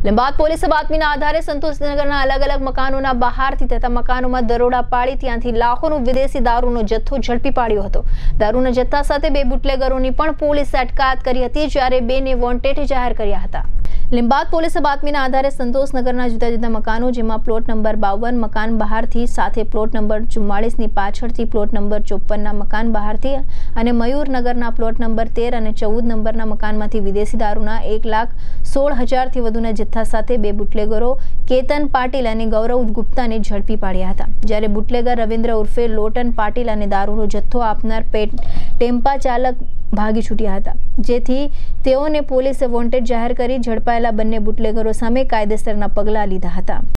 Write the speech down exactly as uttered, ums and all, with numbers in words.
લીંબાદ પોલીસે બાતમીના આધારે સંતોષનગરના અલગ અલગ મકાનોના બહારથી તથા મકાનોમાં દરોડા પાડી ત્યાંથી લાખોનો વિદેશી દારૂનો જથ્થો ઝડપી પાડ્યો હતો। દારૂના જથ્થા સાથે બે બુટલેગરોની પણ પોલીસે અટકાયત કરી હતી, જ્યારે બેને વોન્ટેડ જાહેર કર્યા હતા। લીંબાદ પોલીસે બાતમીના આધારે સંતોષનગરના જુદા જુદા મકાનો, જેમાં પ્લોટ નંબર બાવન મકાન બહારથી સાથે પ્લોટ નંબર ચુમ્માળીસ ની પાછળથી પ્લોટ નંબર ચોપન ના મકાન બહારથી અને મયુરનગરના પ્લોટ નંબર તેર અને ચૌદ નંબરના મકાનમાંથી વિદેશી દારૂના એક લાખ સોળ હજાર થી વધુના જથ્થા સાથે બે બુટલેગરો કેતન પાટીલ અને ગૌરવ ગુપ્તાને ઝડપી પાડ્યા હતા, જ્યારે બુટલેગર રવિન્દ્ર ઉર્ફે લોટન પાટીલ અને દારૂનો જથ્થો આપનાર ટેમ્પા ચાલક ભાગી છૂટ્યા હતા, જેથી તેઓને પોલીસે વોન્ટેડ જાહેર કરી ઝડપાયેલા બંને બુટલેગરો સામે કાયદેસરના પગલાં લીધા હતા।